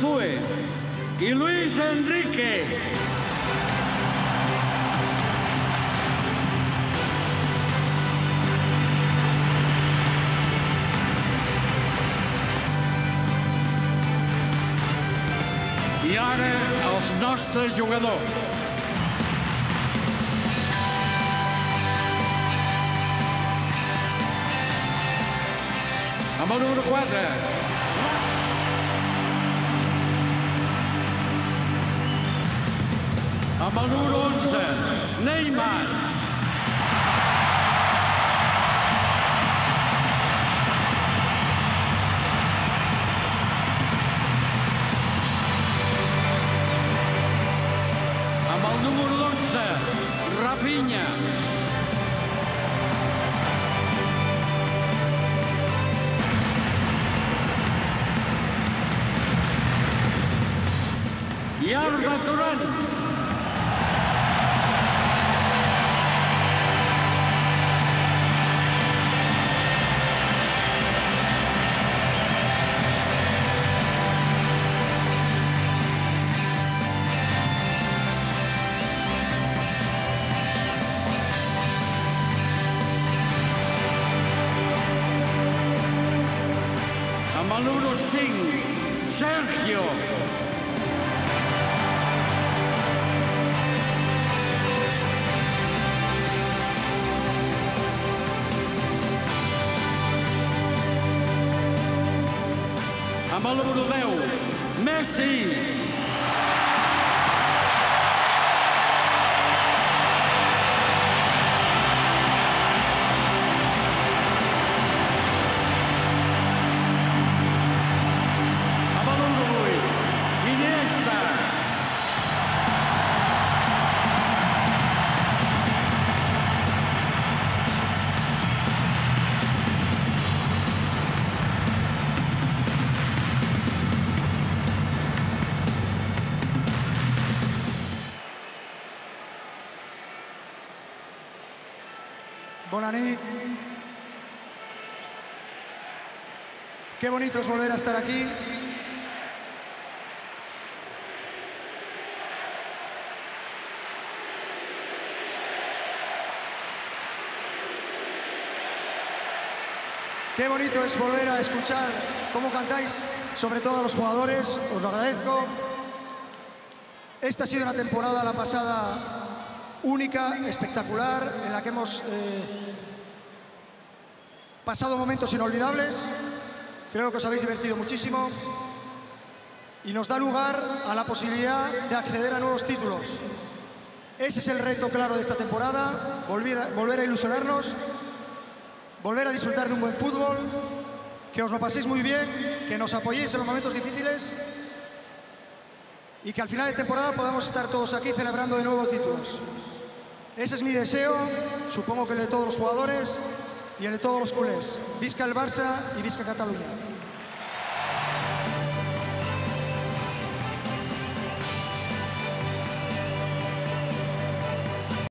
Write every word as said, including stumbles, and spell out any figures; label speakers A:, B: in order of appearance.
A: Unzue y Luis Enrique. I ara els nostres jugadors. Amb el número quatre. Amb el número onze, Neymar. Amb el número dotze, Rafinha. I Arda Turan. Amb el número cinc, Sergio. Amb el número deu, Messi. Amb el número vuit, Iniesta.
B: Bona nit. Qué bonito es volver a estar aquí. Qué bonito es volver a escuchar cómo cantáis, sobre todo a los jugadores. Os lo agradezco. Esta ha sido una temporada, la pasada, única, espectacular, en la que hemos eh, pasado momentos inolvidables. Creo que os habéis divertido muchísimo y nos da lugar a la posibilidad de acceder a nuevos títulos. Ese es el reto claro de esta temporada, volver a, volver a ilusionarnos, volver a disfrutar de un buen fútbol, que os lo paséis muy bien, que nos apoyéis en los momentos difíciles y que al final de temporada podamos estar todos aquí celebrando de nuevo títulos. Ese es mi deseo, supongo que el de todos los jugadores y el de todos los culés. Visca el Barça y visca Cataluña.